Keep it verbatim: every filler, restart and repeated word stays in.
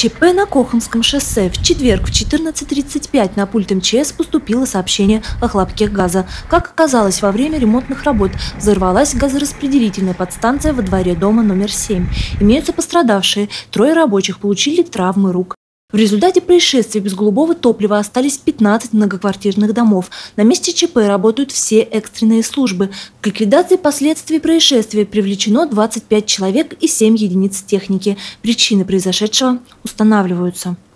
ЧП на Коханском шоссе. В четверг в четырнадцать тридцать пять на пульт МЧС поступило сообщение о хлопке газа. Как оказалось, во время ремонтных работ взорвалась газораспределительная подстанция во дворе дома номер семь. Имеются пострадавшие. Трое рабочих получили травмы рук. В результате происшествия без голубого топлива остались пятнадцать многоквартирных домов. На месте ЧП работают все экстренные службы. К ликвидации последствий происшествия привлечено двадцать пять человек и семь единиц техники. Причины произошедшего устанавливаются.